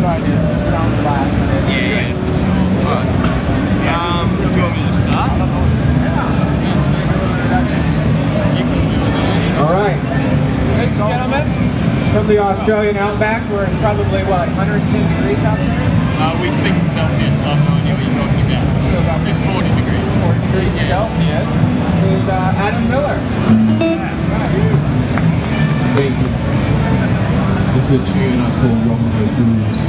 good idea. Sound blast. Yeah. Right. Do you want me to start? All right. Ladies and gentlemen, from the Australian outback, where it's probably, what, 110 degrees out there? We speak in Celsius, so I have no idea what you're talking about. It's 40 degrees. 40 degrees Celsius is Adam Miller. Thank you. This is a tune I call Rock No Blues.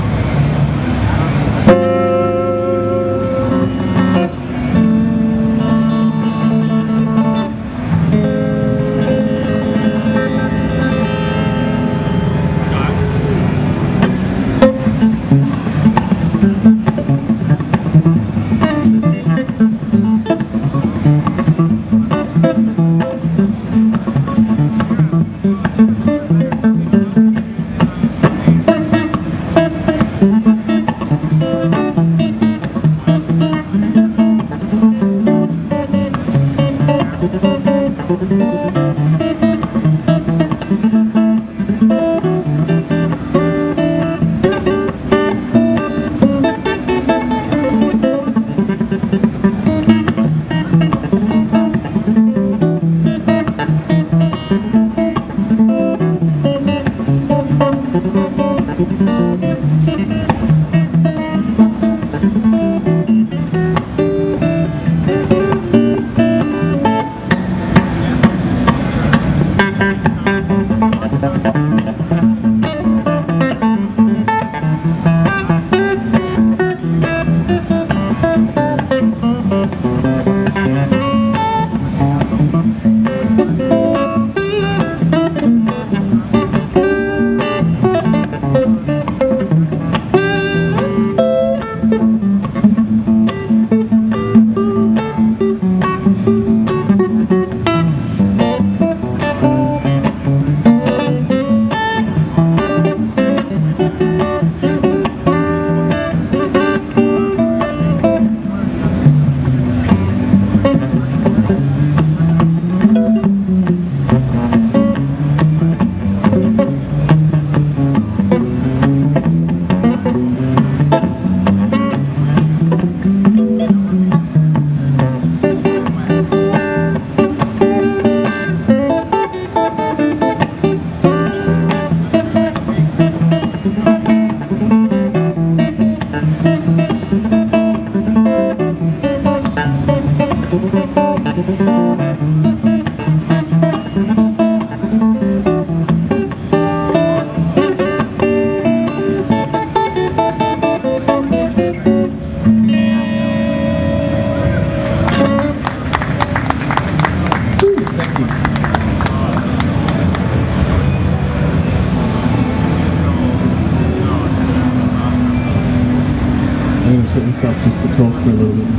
I'm going to set this up just to talk for a little bit.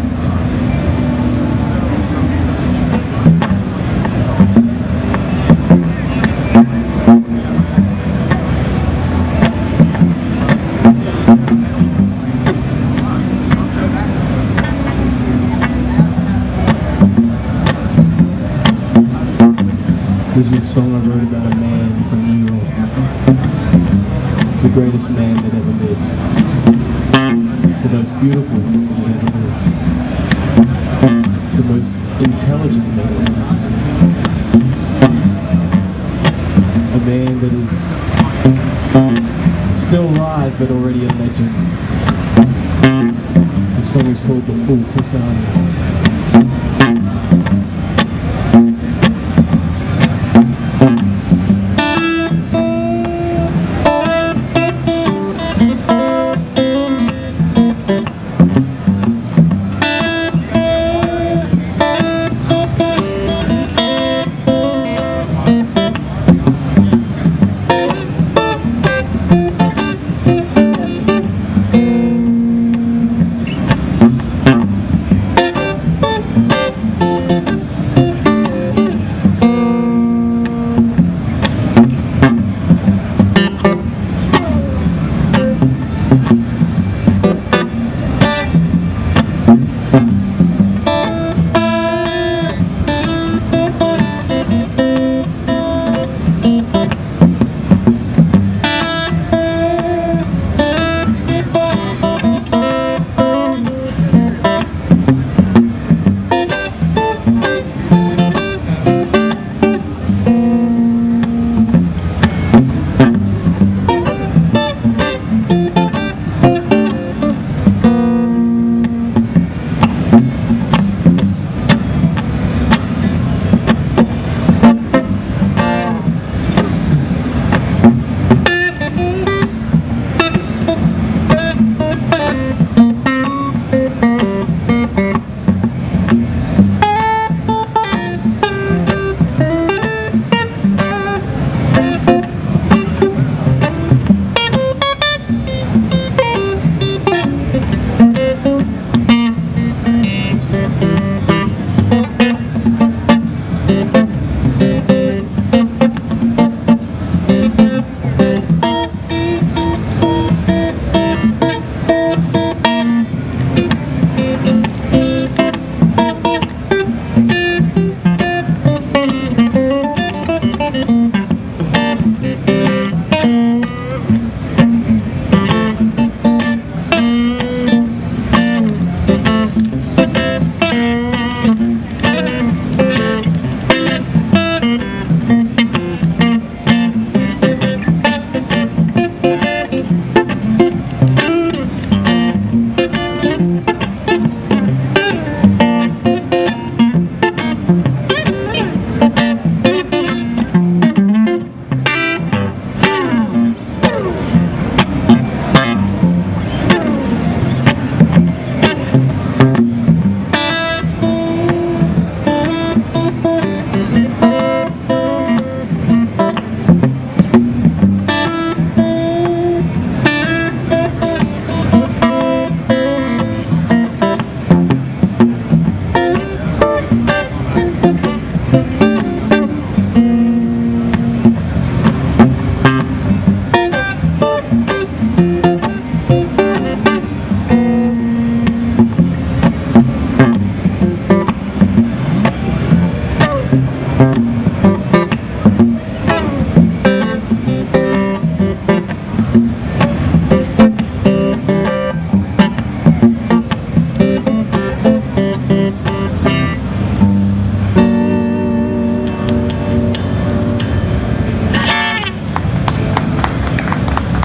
This is a song I wrote about a man from New York, the greatest man that ever lived, the most beautiful man that ever lived, the most intelligent man that ever lived, a man that is still alive but already a legend. The song is called The Full Pisani.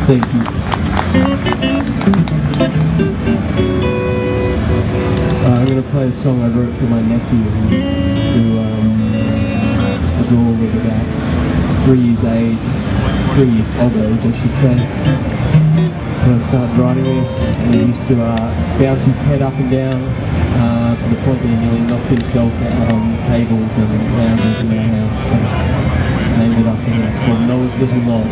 Thank you. I'm going to play a song I wrote for my nephew who was all of about 3 years of age, I should say. When I started writing this, and he used to bounce his head up and down to the point that he nearly knocked himself out on tables and lounges in our house. So I named it after him. It's called Noah's Little Log.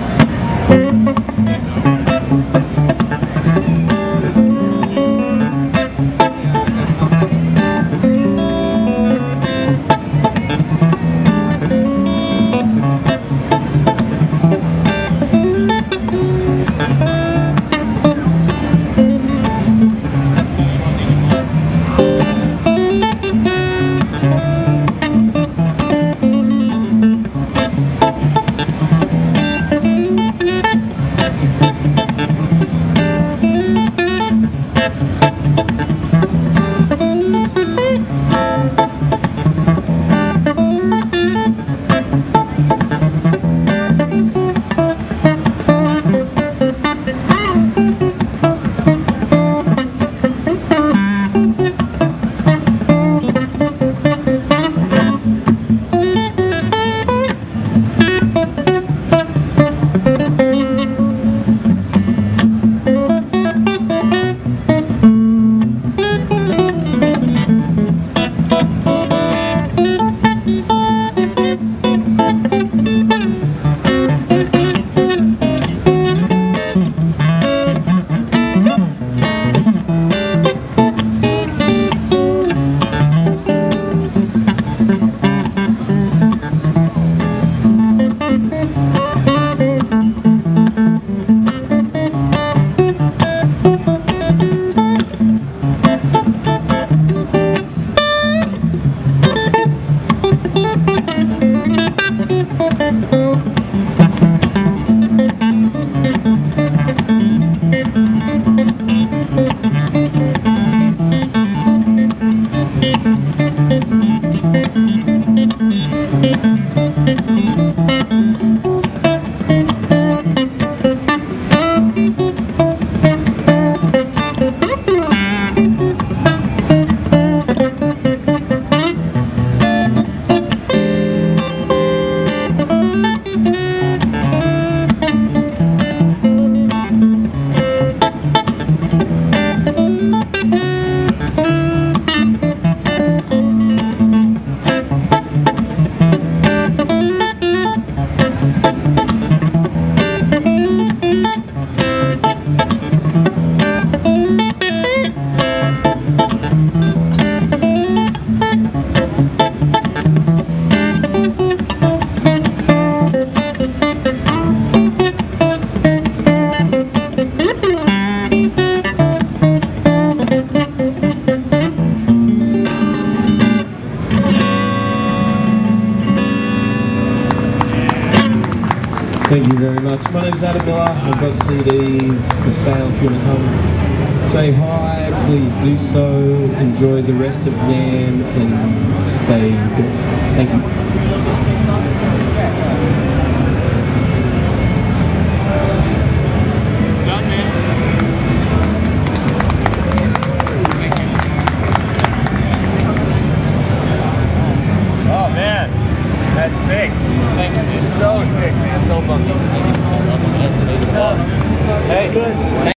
Thank you very much. My name's Adam Miller. I've got CDs for sale if you want to come say hi. Please do so. Enjoy the rest of Yan and stay good. Thank you. Oh man, that's sick. Thanks. It's so sick, man. So fun. Hey.